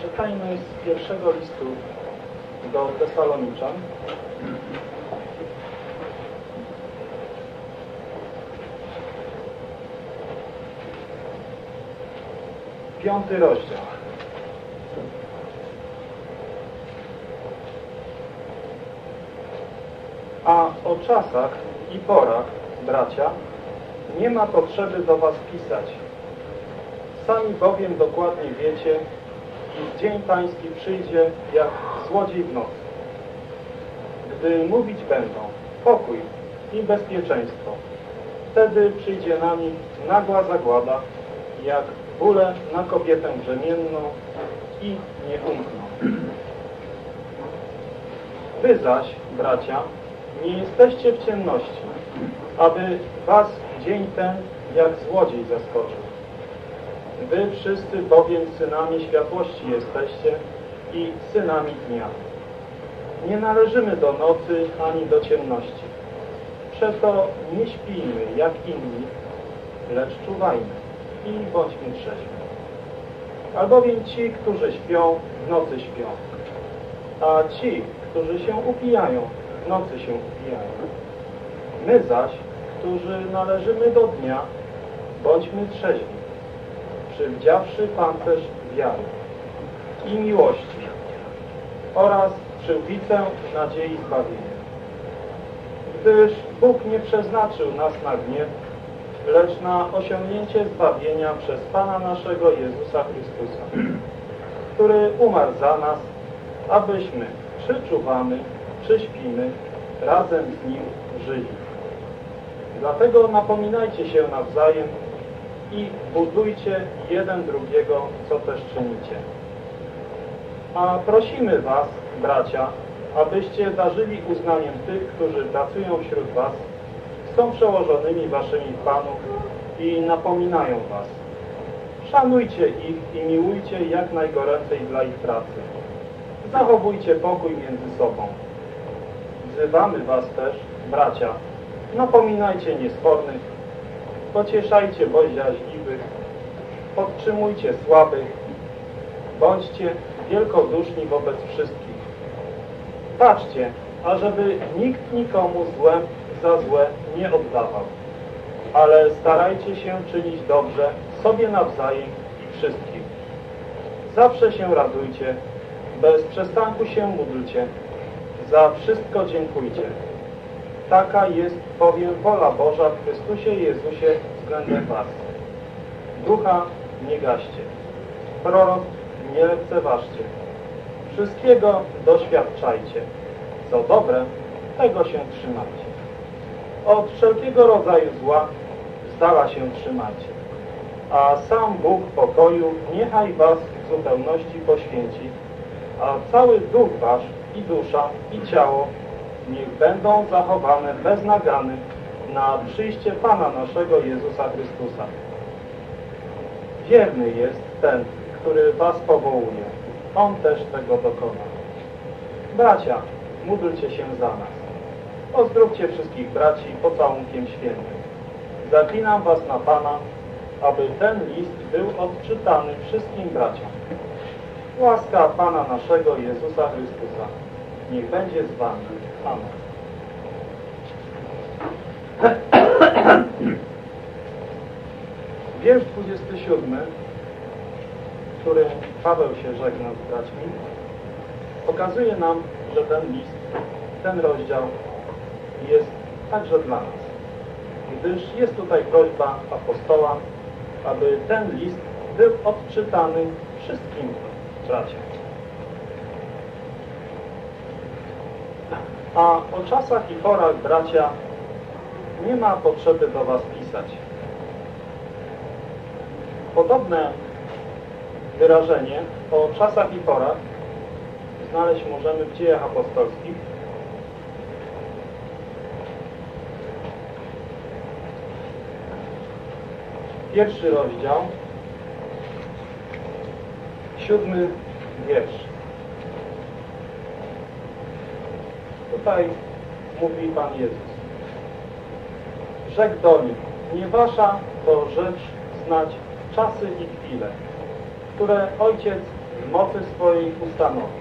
Czytajmy z pierwszego listu do Tesaloniczan. Piąty rozdział. A o czasach i porach, bracia, nie ma potrzeby do was pisać. Sami bowiem dokładnie wiecie, iż dzień pański przyjdzie jak złodziej w nocy. Gdy mówić będą pokój i bezpieczeństwo, wtedy przyjdzie na nich nagła zagłada, jak bóle na kobietę brzemienną i nie umkną. Wy zaś, bracia, nie jesteście w ciemności, aby was dzień ten jak złodziej zaskoczył. Wy wszyscy bowiem synami światłości jesteście i synami dnia. Nie należymy do nocy ani do ciemności. Przeto nie śpijmy jak inni, lecz czuwajmy i bądźmy trzeźwi. Albowiem ci, którzy śpią, w nocy śpią, a ci, którzy się upijają, w nocy się upijają. My zaś, którzy należymy do dnia, bądźmy trzeźwi, przywdziawszy pancerz wiary i miłości oraz przyłbicę nadziei zbawienia. Gdyż Bóg nie przeznaczył nas na gniew, lecz na osiągnięcie zbawienia przez Pana naszego Jezusa Chrystusa, który umarł za nas, abyśmy czy czuwamy, czy śpimy, razem z Nim żyli. Dlatego napominajcie się nawzajem i budujcie jeden drugiego, co też czynicie. A prosimy was, bracia, abyście darzyli uznaniem tych, którzy pracują wśród was, są przełożonymi waszymi w Panu i napominają was. Szanujcie ich i miłujcie jak najgoręcej dla ich pracy. Zachowujcie pokój między sobą. Wzywamy was też, bracia, napominajcie niespornych, pocieszajcie bojaźliwych, podtrzymujcie słabych, bądźcie wielkoduszni wobec wszystkich. Patrzcie, ażeby nikt nikomu złem za złe nie oddawał, ale starajcie się czynić dobrze sobie nawzajem i wszystkim. Zawsze się radujcie, bez przestanku się módlcie, za wszystko dziękujcie. Taka jest bowiem wola Boża w Chrystusie Jezusie względem was. Ducha nie gaście, prorok nie lekceważcie. Wszystkiego doświadczajcie. Co dobre, tego się trzymajcie. Od wszelkiego rodzaju zła z dala się trzymajcie. A sam Bóg pokoju niechaj was w zupełności poświęci, a cały duch wasz i dusza i ciało niech będą zachowane bez nagany na przyjście Pana naszego Jezusa Chrystusa. Wierny jest ten, który was powołuje. On też tego dokona. Bracia, módlcie się za nas. Pozdrówcie wszystkich braci pocałunkiem świętym. Zaklinam was na Pana, aby ten list był odczytany wszystkim braciom. Łaska Pana naszego Jezusa Chrystusa niech będzie z wami. Amen. Wiersz 27, w którym Paweł się żegna z braćmi, pokazuje nam, że ten list, ten rozdział jest także dla nas. Gdyż jest tutaj prośba apostoła, aby ten list był odczytany wszystkim braciom. A o czasach i porach, bracia, nie ma potrzeby do was pisać. Podobne wyrażenie o czasach i porach znaleźć możemy w Dziejach Apostolskich. Pierwszy rozdział, 7 wiersz. Tutaj mówi Pan Jezus. Rzekł do nich, nie wasza to rzecz znać czasy i chwile, które Ojciec w mocy swojej ustanowi.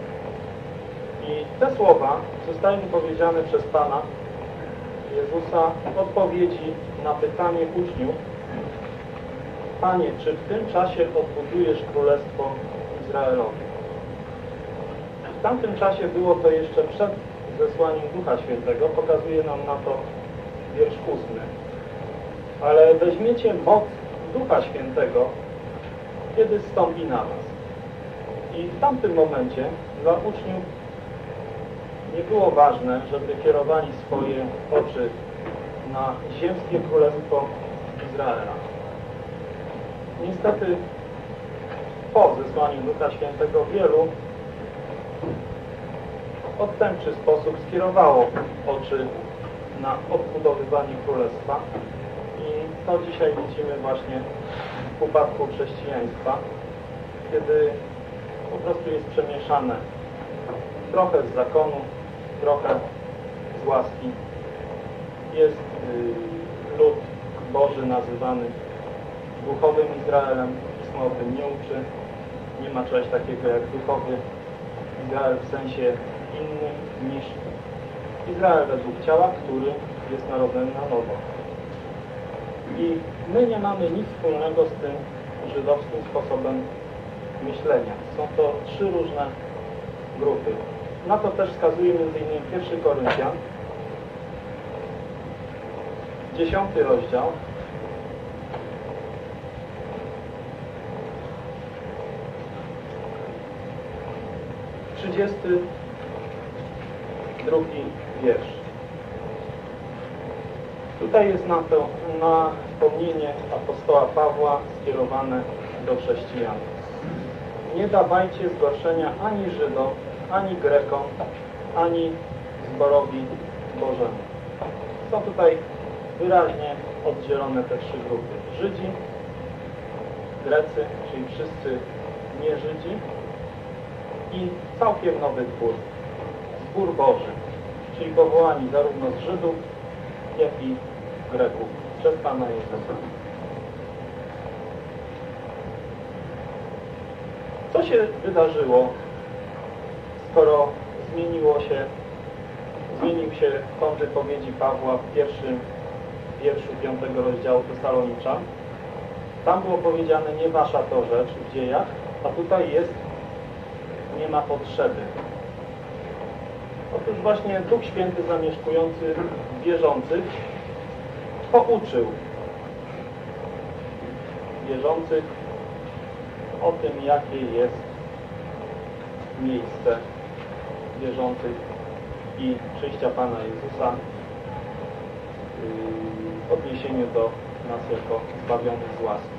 I te słowa zostały wypowiedziane przez Pana Jezusa w odpowiedzi na pytanie uczniów: Panie, czy w tym czasie odbudujesz królestwo Izraelowi? W tamtym czasie było to jeszcze przed zesłaniem Ducha Świętego, pokazuje nam na to wiersz 8. Ale weźmiecie moc Ducha Świętego, kiedy zstąpi na was. I w tamtym momencie dla uczniów nie było ważne, żeby kierowali swoje oczy na ziemskie królestwo Izraela. Niestety po zesłaniu Ducha Świętego wielu w odstępczy sposób skierowało oczy na odbudowywanie królestwa i to dzisiaj widzimy właśnie w upadku chrześcijaństwa, kiedy po prostu jest przemieszane trochę z zakonu, trochę z łaski. Jest lud Boży nazywany duchowym Izraelem. Pismo o tym nie uczy. Nie ma czegoś takiego jak duchowy Izrael w sensie innym niż Izrael według ciała, który jest narodem na nowo. I my nie mamy nic wspólnego z tym żydowskim sposobem myślenia. Są to 3 różne grupy. Na to też wskazuje m.in. 1 Koryntian, 10 rozdział, 32 wiersz. Tutaj jest napomnienie apostoła Pawła skierowane do chrześcijan. Nie dawajcie zgorszenia ani Żydom, ani Grekom, ani zborowi Bożemu. Są tutaj wyraźnie oddzielone te 3 grupy. Żydzi, Grecy, czyli wszyscy nie Żydzi i całkiem nowy zbór. Zbór Boży, czyli powołani zarówno z Żydów, jak i Greków przez Pana Jezusa. Co się wydarzyło, skoro zmienił się ton wypowiedzi Pawła w pierwszym wierszu 5 rozdziału Tesaloniczan? Tam było powiedziane: nie wasza to rzecz w dziejach, a tutaj jest: nie ma potrzeby. Otóż właśnie Duch Święty zamieszkujący w wierzących pouczył wierzących o tym, jakie jest miejsce wierzących i przyjścia Pana Jezusa w odniesieniu do nas jako zbawionych z łaski.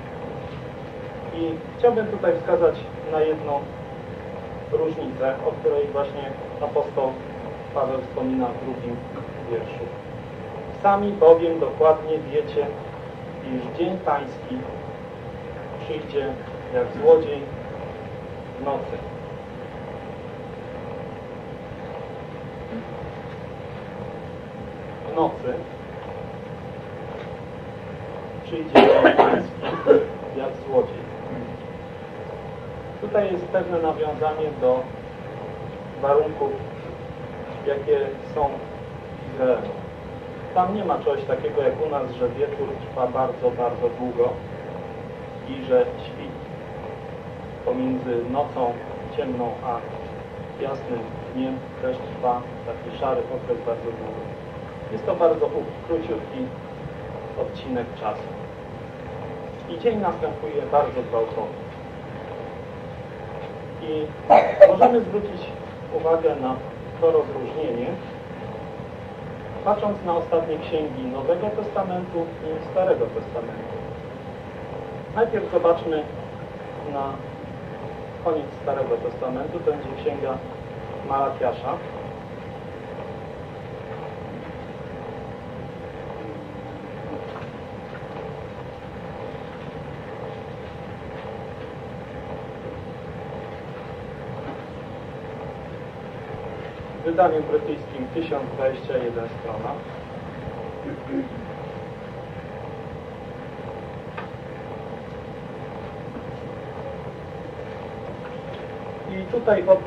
I chciałbym tutaj wskazać na jedną różnicę, o której właśnie apostoł Paweł wspomina w 2 wierszu. Sami bowiem dokładnie wiecie, iż dzień Pański przyjdzie jak złodziej w nocy. W nocy przyjdzie dzień Pański jak złodziej. Tutaj jest pewne nawiązanie do warunków, jakie są w Izraelu. Tam nie ma czegoś takiego jak u nas, że wieczór trwa bardzo, bardzo długo i że świt pomiędzy nocą ciemną a jasnym dniem też trwa taki szary okres bardzo długo. Jest to bardzo króciutki odcinek czasu. I dzień następuje bardzo gwałtownie. I możemy zwrócić uwagę na to rozróżnienie, patrząc na ostatnie księgi Nowego Testamentu i Starego Testamentu. Najpierw zobaczmy na koniec Starego Testamentu, to będzie księga Malachiasza. W wydaniu brytyjskim 1021 strona. I tutaj od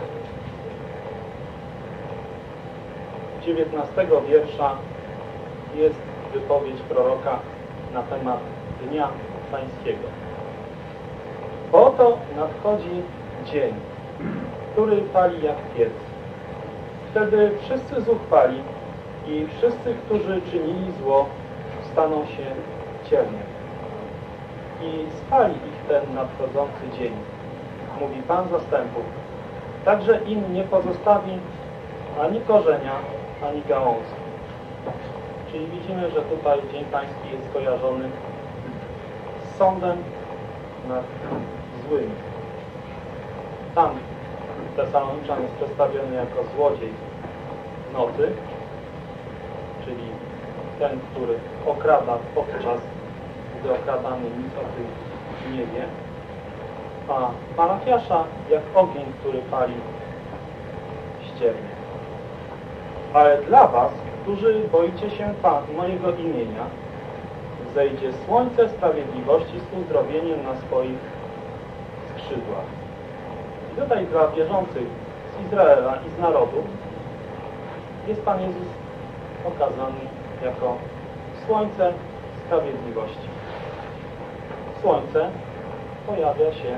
19 wiersza jest wypowiedź proroka na temat Dnia Pańskiego. Bo oto nadchodzi dzień, który pali jak piec. Wtedy wszyscy zuchwali i wszyscy, którzy czynili zło, staną się cierniem. I spali ich ten nadchodzący dzień, mówi Pan zastępów. Także im nie pozostawi ani korzenia, ani gałązki. Czyli widzimy, że tutaj Dzień Pański jest skojarzony z sądem nad złymi. Tam Tesaloniczan jest przedstawiony jako złodziej nocy, czyli ten, który okrada podczas gdy okradany nic o tym nie wie, a Malachiasza jak ogień, który pali ściernie. Ale dla was, którzy boicie się mojego imienia, wzejdzie słońce sprawiedliwości z uzdrowieniem na swoich skrzydłach. I tutaj dla wierzących z Izraela i z narodu jest Pan Jezus okazany jako słońce sprawiedliwości. Słońce pojawia się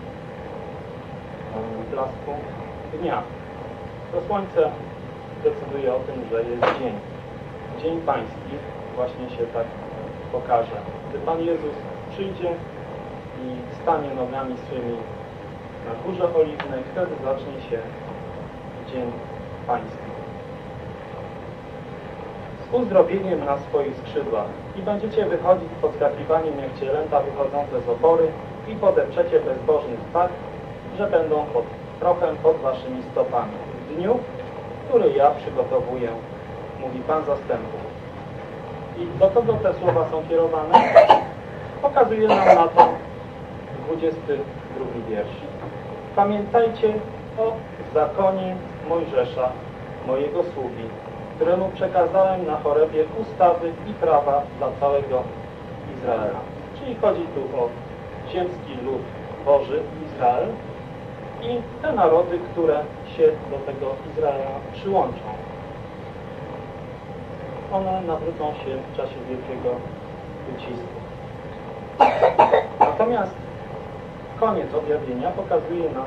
w blasku dnia. To słońce decyduje o tym, że jest dzień. Dzień Pański właśnie się tak pokaże. Gdy Pan Jezus przyjdzie i stanie nogami swymi na Górze Oliwnej, wtedy zacznie się Dzień Pański. Z uzdrowieniem na swoich skrzydłach i będziecie wychodzić z podskakiwaniem jak cielęta wychodzące z obory i podeprzecie bezbożnych tak, że będą trochę pod waszymi stopami. W dniu, który ja przygotowuję, mówi Pan zastępów. I do kogo te słowa są kierowane? Pokazuje nam na to 22 wiersz. Pamiętajcie o zakonie Mojżesza, mojego sługi, któremu przekazałem na Chorebie ustawy i prawa dla całego Izraela. Czyli chodzi tu o ziemski lud Boży, Izrael, i te narody, które się do tego Izraela przyłączą. One nawrócą się w czasie wielkiego ucisku. Natomiast koniec objawienia pokazuje nam,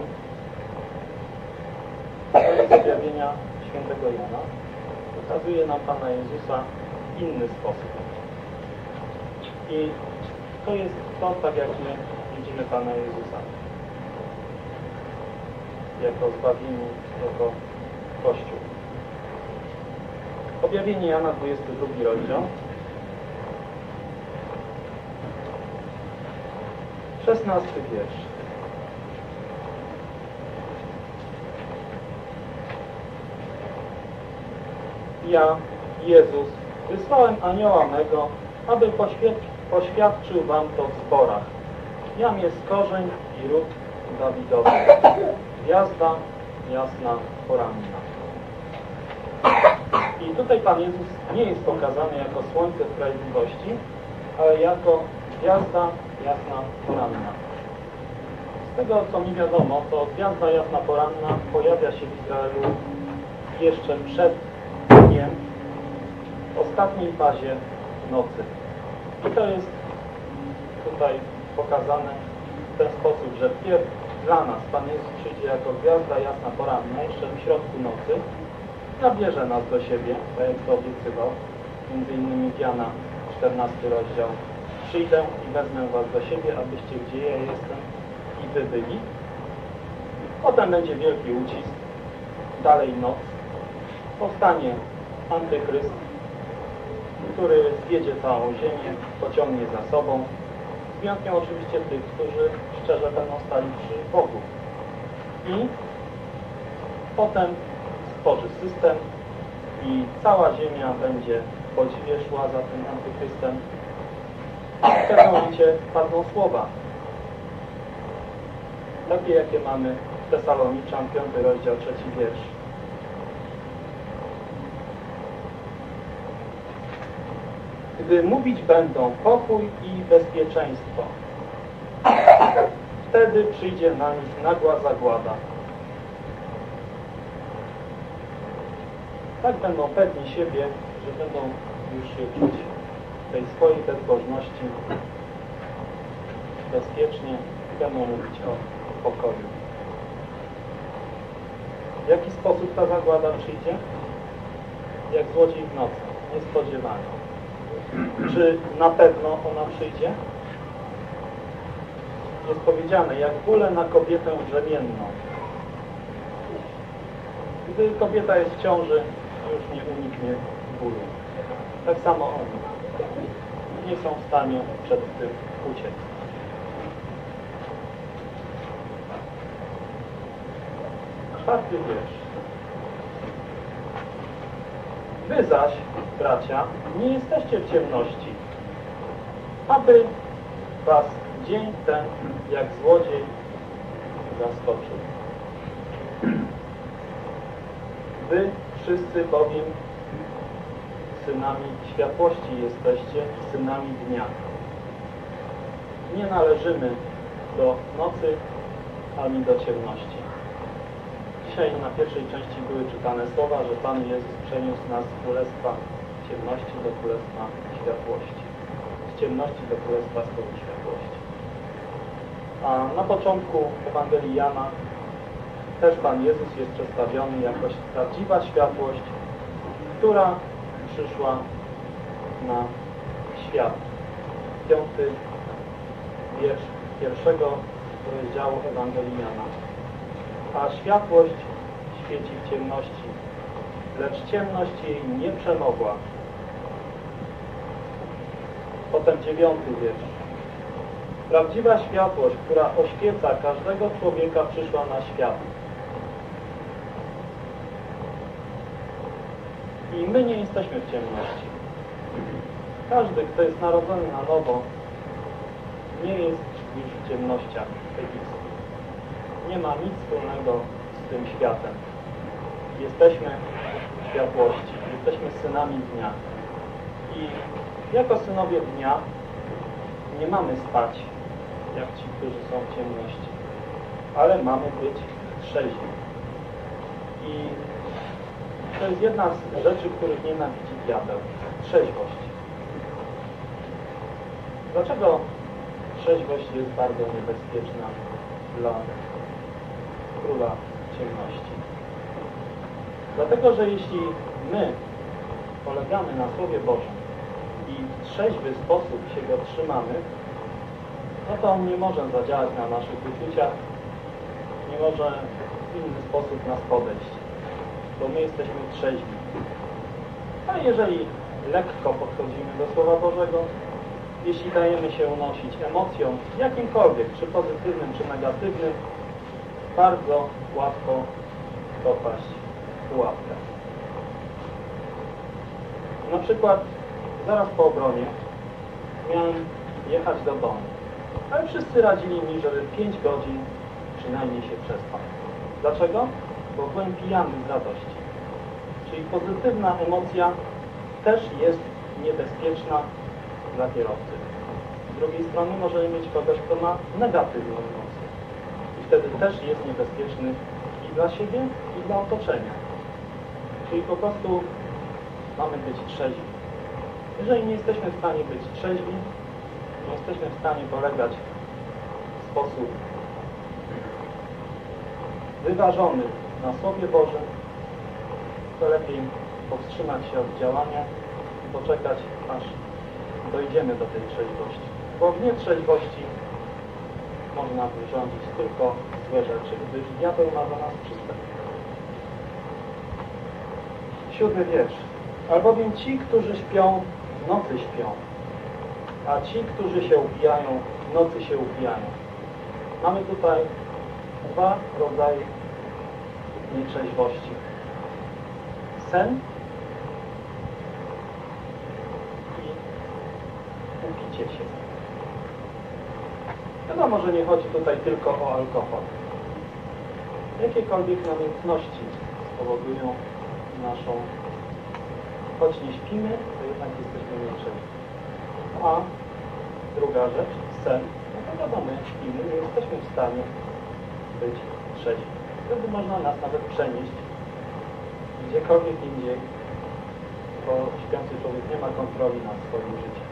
koniec objawienia świętego Jana pokazuje nam Pana Jezusa w inny sposób. I to jest to, tak jak my widzimy Pana Jezusa. Jako zbawieni, jako Kościół. Objawienie Jana, 22 rozdział. 16 wiersz. Ja, Jezus, wysłałem anioła mego, aby poświadczył wam to w zborach. Jam jest korzeń i ród Dawidowy. Gwiazda jasna poranna. I tutaj Pan Jezus nie jest pokazany jako słońce sprawiedliwości, ale jako gwiazda jasna poranna. Z tego, co mi wiadomo, to gwiazda jasna poranna pojawia się w Izraelu jeszcze przed dniem, w ostatniej fazie nocy. I to jest tutaj pokazane w ten sposób, że wpierw dla nas Pan Jezus przyjdzie jako gwiazda jasna poranna, jeszcze w środku nocy, zabierze nas do siebie, tak jak to obiecywał, między innymi w Jana 14 rozdział. Przyjdę i wezmę was do siebie, abyście gdzie ja jestem i wy byli. Potem będzie wielki ucisk, dalej noc, powstanie Antychryst, który zwiedzie całą ziemię, pociągnie za sobą, z wyjątkiem oczywiście tych, którzy szczerze będą stali przy Bogu. I potem stworzy system i cała ziemia będzie w podziwie szła za tym Antychrystem. W pewnym momencie padną słowa, takie jakie mamy w Tesaloniczan, 5 rozdział, 3 wiersz. Gdy mówić będą pokój i bezpieczeństwo, wtedy przyjdzie na nich nagła zagłada, tak będą pewni siebie, że będą już się czuć w tej swojej bezbożności bezpiecznie i będą mówić o pokoju. W jaki sposób ta zagłada przyjdzie? Jak złodziej w nocy, niespodziewanie. Czy na pewno ona przyjdzie? Jest powiedziane, jak bóle na kobietę brzemienną. Gdy kobieta jest w ciąży, już nie uniknie bólu. Tak samo oni nie są w stanie przed tym uciec. Czwarty wiersz. Wy zaś, bracia, nie jesteście w ciemności, aby was dzień ten, jak złodziej, zaskoczył. Wy wszyscy bowiem synami światłości jesteście, synami dnia. Nie należymy do nocy, ani do ciemności. Dzisiaj na pierwszej części były czytane słowa, że Pan Jezus przeniósł nas z królestwa ciemności do królestwa światłości. Z ciemności do królestwa swojej światłości. A na początku Ewangelii Jana też Pan Jezus jest przedstawiony jako prawdziwa światłość, która przyszła na świat. 5. wiersz 1. rozdziału Ewangelii Jana. A światłość świeci w ciemności, lecz ciemność jej nie przemogła. Potem 9. wiersz. Prawdziwa światłość, która oświeca każdego człowieka, przyszła na świat. I my nie jesteśmy w ciemności. Każdy, kto jest narodzony na nowo, nie jest już w ciemnościach egipskich. Nie ma nic wspólnego z tym światem. Jesteśmy w światłości. Jesteśmy synami dnia. I jako synowie dnia nie mamy spać, jak ci, którzy są w ciemności. Ale mamy być trzeźwi. I to jest jedna z rzeczy, których nienawidzi diabeł. Trzeźwość. Dlaczego trzeźwość jest bardzo niebezpieczna dla króla ciemności? Dlatego, że jeśli my polegamy na Słowie Bożym i w trzeźwy sposób się go trzymamy, no to on nie może zadziałać na naszych uczuciach, nie może w inny sposób nas podejść, bo my jesteśmy trzeźwi. A jeżeli lekko podchodzimy do Słowa Bożego, jeśli dajemy się unosić emocjom, jakimkolwiek, czy pozytywnym, czy negatywnym, bardzo łatwo dopaść w pułapkę. Na przykład zaraz po obronie miałem jechać do domu, ale wszyscy radzili mi, żeby 5 godzin przynajmniej się przespać. Dlaczego? Bo byłem pijany z radości. Czyli pozytywna emocja też jest niebezpieczna dla kierowcy. Z drugiej strony możemy mieć kogoś, kto ma negatywną emocję. I wtedy też jest niebezpieczny i dla siebie, i dla otoczenia. Czyli po prostu mamy być trzeźwi. Jeżeli nie jesteśmy w stanie być trzeźwi, nie jesteśmy w stanie polegać w sposób wyważony na Słowie Bożym, to lepiej powstrzymać się od działania i poczekać, aż dojdziemy do tej trzeźwości. Bo w nietrzeźwości można wyrządzić tylko złe rzeczy, gdyż diabeł ma do nas przystęp. 7. wiersz. Albowiem ci, którzy śpią, w nocy śpią, a ci, którzy się upijają, w nocy się upijają. Mamy tutaj 2 rodzaje nietrzeźwości. Sen i upicie się. Wiadomo, że nie chodzi tutaj tylko o alkohol. Jakiekolwiek namiętności spowodują naszą... Choć nie śpimy, to jednak jesteśmy nietrzeźwi. A druga rzecz, sen. No to wiadomo, jak śpimy, nie jesteśmy w stanie być trzeźwi. Wtedy można nas nawet przenieść gdziekolwiek indziej, bo śpiący człowiek nie ma kontroli nad swoim życiem.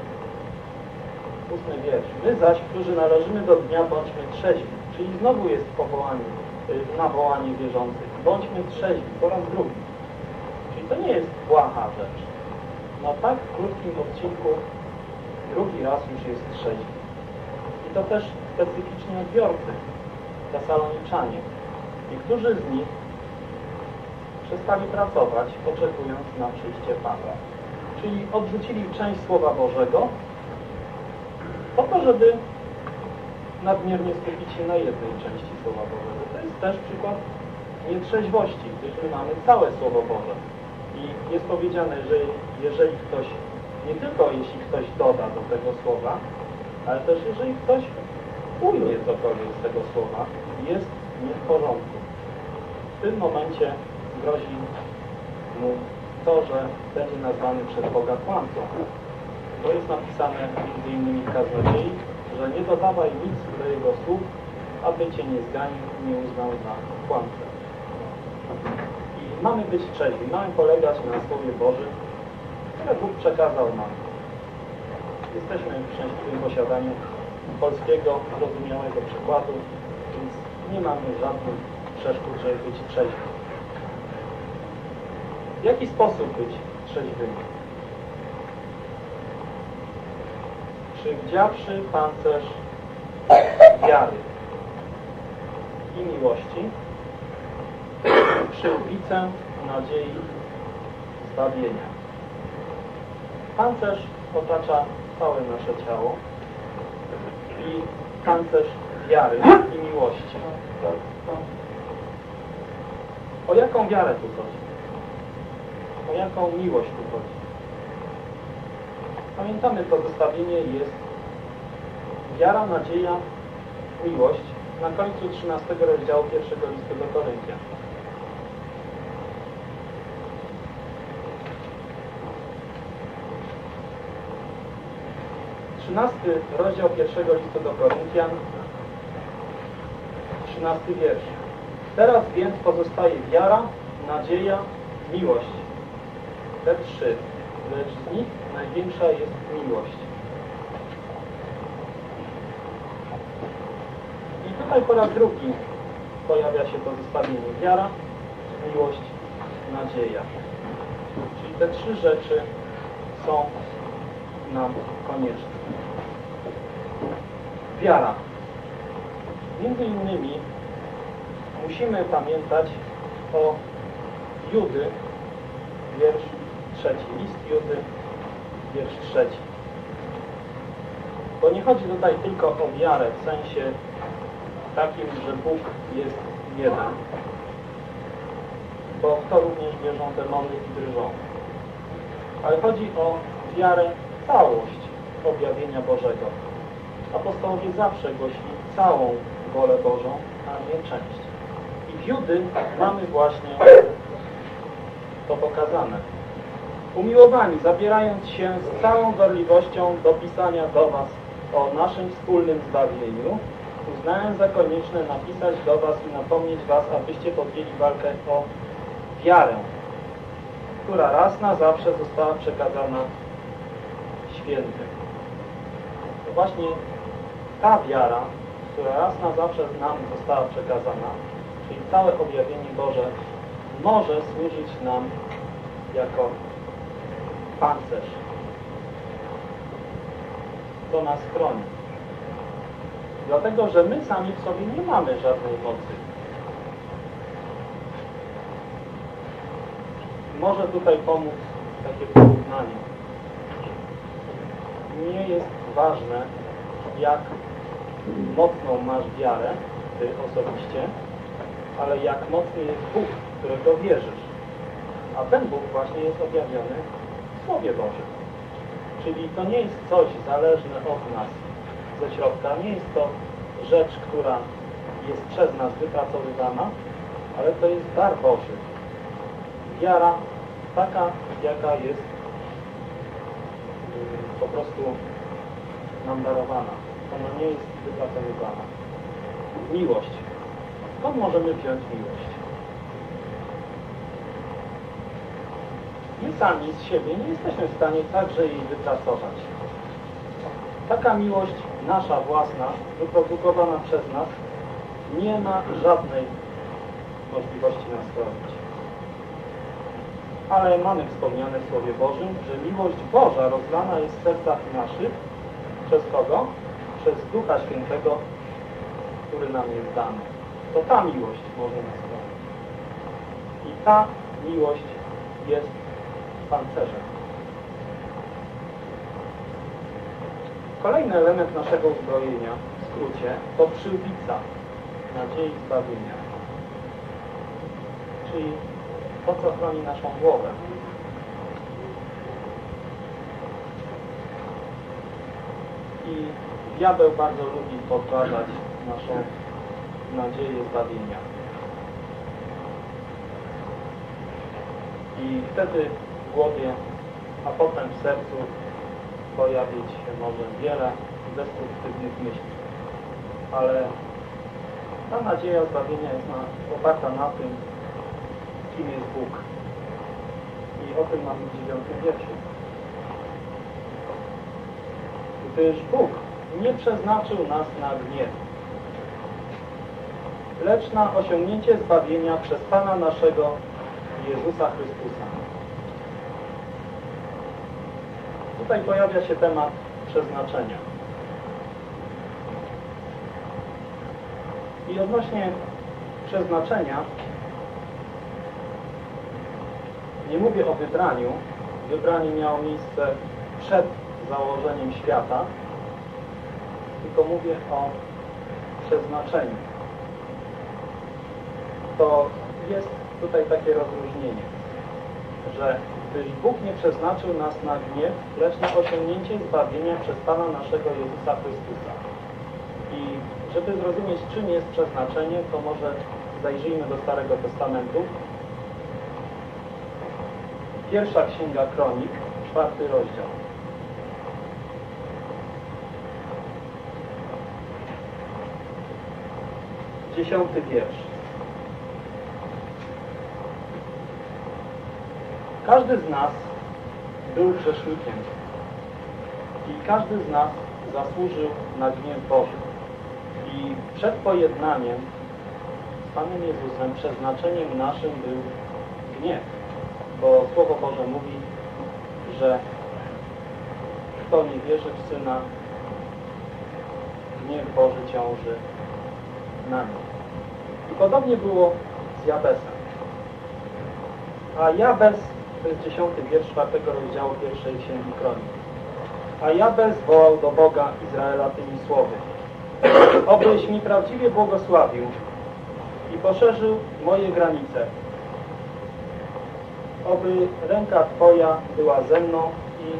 8 wiersz. My zaś, którzy należymy do dnia, bądźmy trzeźwi. Czyli znowu jest nawołanie wierzących. Bądźmy trzeźwi po raz drugi. Czyli to nie jest błaha rzecz. Na tak krótkim odcinku drugi raz już jest trzeźwi. I to też specyficzni odbiorcy, Tesaloniczanie. Niektórzy z nich przestali pracować, oczekując na przyjście Pana. Czyli odrzucili część Słowa Bożego po to, żeby nadmiernie skupić się na jednej części Słowa Bożego. To jest też przykład nietrzeźwości, gdyż my mamy całe Słowo Boże. I jest powiedziane, że jeżeli ktoś, nie tylko jeśli ktoś doda do tego słowa, ale też jeżeli ktoś ujmie cokolwiek z tego słowa, jest nie w porządku. W tym momencie grozi mu to, że będzie nazwany przez Boga kłamcą. To jest napisane m.in. w Kaznodziei, że nie dodawaj nic do jego słów, aby cię nie zganił i nie uznał za kłamcę. I mamy być trzeźwi, mamy polegać na Słowie Bożym, które Bóg przekazał nam. Jesteśmy w szczęśliwym posiadaniu polskiego, zrozumiałego przykładu, więc nie mamy żadnych przeszkód, żeby być trzeźwi. W jaki sposób być trzeźwymi? Przywdziawszy pancerz wiary i miłości, przyłbicę nadziei zbawienia. Pancerz otacza całe nasze ciało i pancerz wiary i miłości. O jaką wiarę tu chodzi? O jaką miłość tu chodzi? Pamiętamy, to zestawienie jest wiara, nadzieja, miłość na końcu 13 rozdziału 1 listu do Koryntian. Rozdział 1 listu do Koryntian, 13 wiersz. Teraz więc pozostaje wiara, nadzieja, miłość. Te trzy, lecz z nich największa jest miłość. I tutaj po raz drugi pojawia się to zestawienie wiara, miłość, nadzieja. Czyli te trzy rzeczy są nam konieczne. Wiara. Między innymi musimy pamiętać o Judy, wiersz 3. List Judy, wiersz 3. Bo nie chodzi tutaj tylko o wiarę w sensie takim, że Bóg jest jeden. Bo w to również wierzą demony i drżą. Ale chodzi o wiarę, całość objawienia Bożego. Apostołowie zawsze głosili całą wolę Bożą, a nie część. I w Judy mamy właśnie to pokazane. Umiłowani, zabierając się z całą gorliwością do pisania do Was o naszym wspólnym zbawieniu, uznałem za konieczne napisać do Was i napomnieć Was, abyście podjęli walkę o wiarę, która raz na zawsze została przekazana świętym. To właśnie ta wiara, która raz na zawsze nam została przekazana, czyli całe objawienie Boże, może służyć nam jako pancerz. To nas chroni. Dlatego, że my sami w sobie nie mamy żadnej mocy. Może tutaj pomóc takie porównanie. Nie jest ważne, jak mocną masz wiarę, Ty osobiście, ale jak mocny jest Bóg, w którego wierzysz. A ten Bóg właśnie jest objawiony w Słowie Bożym. Czyli to nie jest coś zależne od nas ze środka, nie jest to rzecz, która jest przez nas wypracowywana, ale to jest dar Boży. Wiara taka, jaka jest po prostu nam darowana. Ona nie jest wypracowywana. Miłość. Skąd możemy wziąć miłość? my sami z siebie nie jesteśmy w stanie także jej wypracować. Taka miłość nasza własna, wyprodukowana przez nas, nie ma żadnej możliwości nas spełnić. Ale mamy wspomniane w Słowie Bożym, że miłość Boża rozlana jest w sercach naszych. Przez kogo? Przez Ducha Świętego, który nam jest dany. To ta miłość może nas spełnić. I ta miłość jest pancerzem. Kolejny element naszego uzbrojenia, w skrócie, to przyłbica nadziei zbawienia. Czyli to, co chroni naszą głowę. I diabeł bardzo lubi podważać naszą nadzieję zbawienia. I wtedy w głowie, a potem w sercu pojawić się może wiele destruktywnych myśli. Ale ta nadzieja zbawienia jest oparta na tym, kim jest Bóg. I o tym mamy w 9 wierszu. Gdyż Bóg nie przeznaczył nas na gniew, lecz na osiągnięcie zbawienia przez Pana naszego Jezusa Chrystusa. Tutaj pojawia się temat przeznaczenia. I odnośnie przeznaczenia nie mówię o wybraniu. Wybranie miało miejsce przed założeniem świata, tylko mówię o przeznaczeniu. To jest tutaj takie rozróżnienie, że gdyż Bóg nie przeznaczył nas na gniew, lecz na osiągnięcie zbawienia przez Pana naszego Jezusa Chrystusa. I żeby zrozumieć, czym jest przeznaczenie, to może zajrzyjmy do Starego Testamentu. Pierwsza Księga Kronik, 4 rozdział. Dziesiąty wiersz. Każdy z nas był grzesznikiem i każdy z nas zasłużył na gniew Boży. I przed pojednaniem z Panem Jezusem przeznaczeniem naszym był gniew. Bo Słowo Boże mówi, że kto nie wierzy w Syna, gniew Boży ciąży na nim. I podobnie było z Jabesem. A Jabes, to jest 10 wiersz 4 rozdziału 1 Księgi Kronik. A Jabes wołał do Boga Izraela tymi słowy: obyś mi prawdziwie błogosławił i poszerzył moje granice. Oby ręka Twoja była ze mną i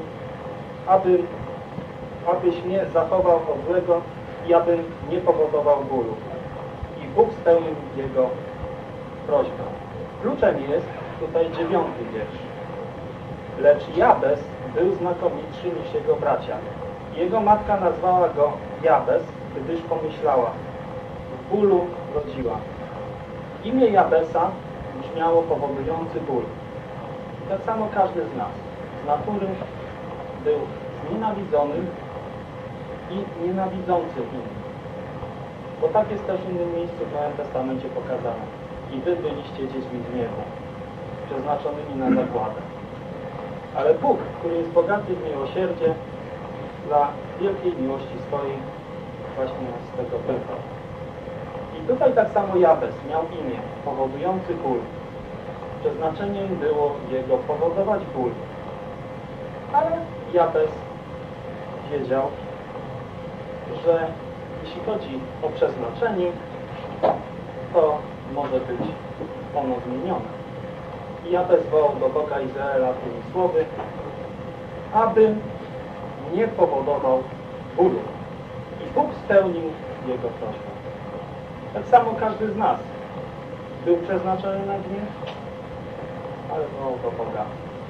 abyś mnie zachował od złego i abym nie powodował bólu. I Bóg spełnił jego prośbę. Kluczem jest tutaj 9 wiersz. Lecz Jabez był znakomitszy niż jego bracia. Jego matka nazwała go Jabez, gdyż pomyślała: w bólu rodziła. Imię Jabesa brzmiało powodujący ból. Tak samo każdy z nas z natury był znienawidzony i nienawidzący innych. Bo tak jest też w innym miejscu w Nowym Testamencie pokazane. I wy byliście dziećmi gniewu, przeznaczonymi na zagładę. Ale Bóg, który jest bogaty w miłosierdzie, dla wielkiej miłości swojej właśnie nas z tego wybrał. I tutaj tak samo Jabez miał imię powodujący ból. Przeznaczeniem było jego powodować ból. Ale Jabez wiedział, że jeśli chodzi o przeznaczenie, to może być ono zmienione. I Jabez wołał do Boga Izraela tymi słowy, aby nie powodował bólu. I Bóg spełnił jego prośbę. Tak samo każdy z nas był przeznaczony na gniew, ale wołał do Boga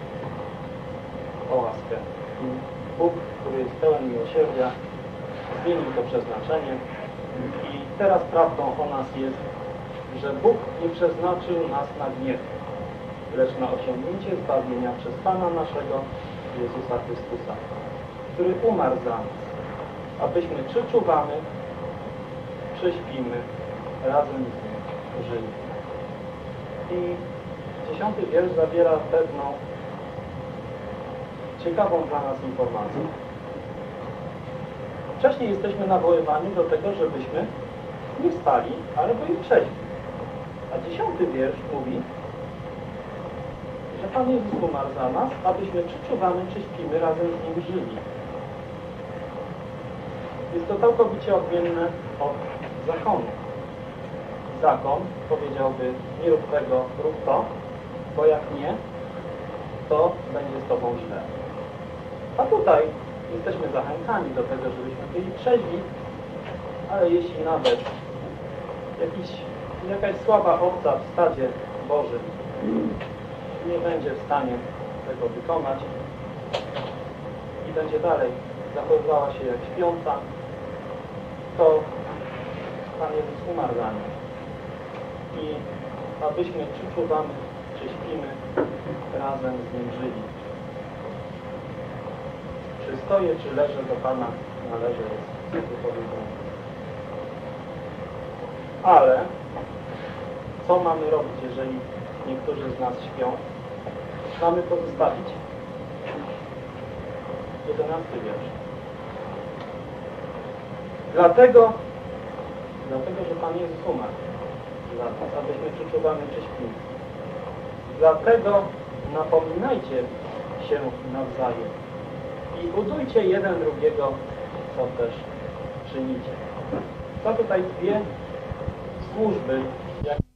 o łaskę. I Bóg, który jest pełen miłosierdzia, zmienił to przeznaczenie. I teraz prawdą o nas jest, że Bóg nie przeznaczył nas na gniew, lecz na osiągnięcie zbawienia przez Pana naszego Jezusa Chrystusa, który umarł za nas, abyśmy czy czuwamy, czy śpimy, razem z Nim żyli. I 10. wiersz zawiera pewną ciekawą dla nas informację. Wcześniej jesteśmy nawoływani do tego, żebyśmy nie spali, ale byli trzeźwi. A 10. wiersz mówi, że Pan Jezus umarł za nas, abyśmy czy czuwamy, czy śpimy, razem z Nim żyli. Jest to całkowicie odmienne od zakonu. Zakon powiedziałby, nie rób tego, rób to, bo jak nie, to będzie z Tobą źle. A tutaj jesteśmy zachęcani do tego, żebyśmy byli trzeźwi, ale jeśli nawet jakaś słaba owca w stadzie Bożym nie będzie w stanie tego wykonać i będzie dalej zachowywała się jak śpiąca, to Pan Jezus umarł za nią. I abyśmy czy czuwamy, czy śpimy, razem z Nim żyli. Czy stoję, czy leżę, do Pana należy jest wypowiedziane. Ale co mamy robić, jeżeli niektórzy z nas śpią? Mamy pozostawić? 11 wiersz. Dlatego, że Pan Jezus umarł za nas, abyśmy czy czuwamy, czy śpimy. Dlatego napominajcie się nawzajem i budujcie jeden drugiego, co też czynicie. To tutaj dwie służby, jak